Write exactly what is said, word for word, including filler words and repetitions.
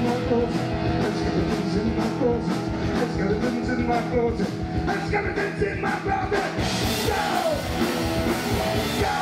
my closet. And skeletons in my closet. And skeletons in my closet. And skeletons in my closet. Go! Go!